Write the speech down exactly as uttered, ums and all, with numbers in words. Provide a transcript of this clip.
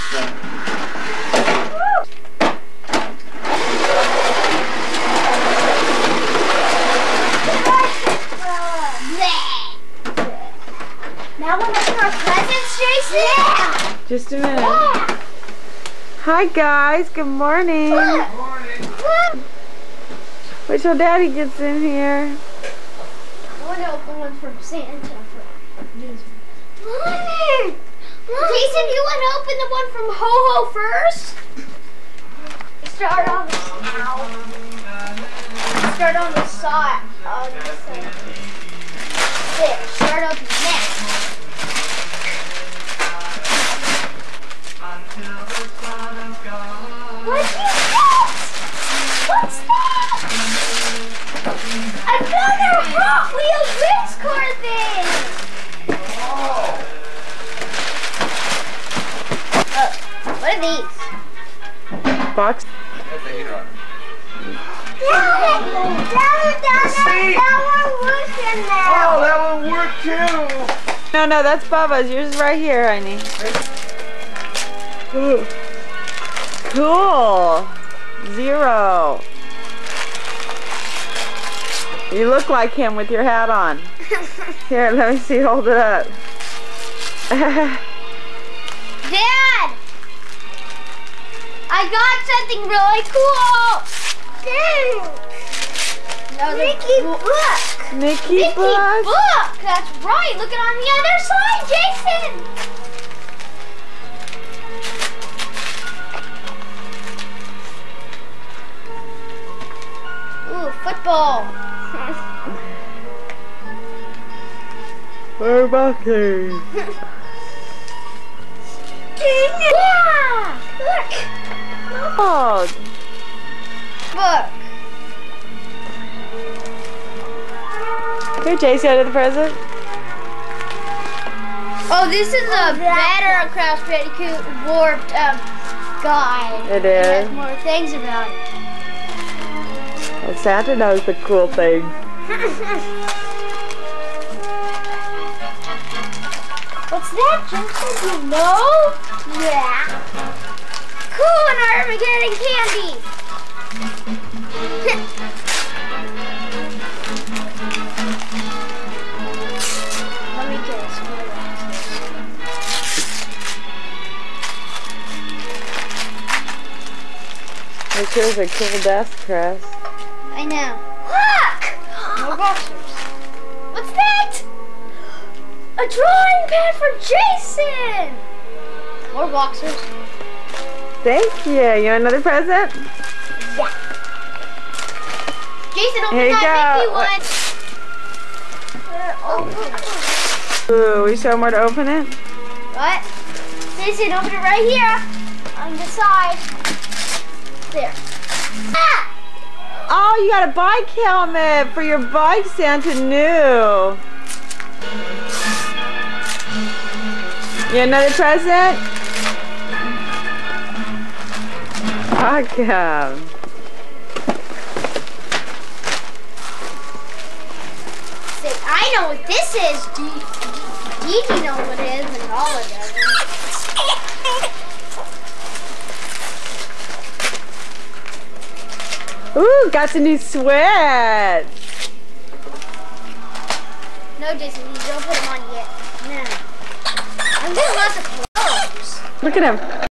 Now we're making our presents, Jason? Yeah! Just a minute. Yeah! Hi guys, good morning. Good morning. Wait till Daddy gets in here. I want to open one from Santa. For these. Mommy! Jason, you want to open the one from Ho Ho first? Start on the Start on the side. On the side. There, start up next. What's that? What's that? Another Hot Wheels race car thing! Oh, what are these? Box. Oh, that one worked too. No, no, that's Bubba's. Yours is right here, honey. Ooh. Cool. Zero. You look like him with your hat on. Here, let me see. Hold it up. Dad! I got something really cool! Dude! No, Mickey cool. Book! Mickey, Mickey book? book! That's right! Look it on the other side, Jason! Ooh, football! We're boxers. Yeah! Look! Oh. Book! Here, Jace, you the present. Oh, this is a better Crash Bandicoot warped um, guide. It It is. has more things about it. Well, Santa knows the cool things. What's that, Jason? You know? Yeah. Cool, an Armageddon candy. Let me guess. This is a cool desk, Chris. I know. Look! More boxers. What's that? A drawing pad for Jason! More boxers. Thank you. You want another present? Yeah. Jason, open Here you that go. Mickey one. Ooh, we show them where to open it? What? Jason, open it right here. On the side. There. Ah! Oh, you got a bike helmet for your bike, Santa knew. You another present? Awesome. Say, I know what this is. Gigi knows what it is, and Paula doesn't. Ooh, got some new sweats. No, Jason, you don't put them on yet. No. I'm doing lots of clothes. Look at him.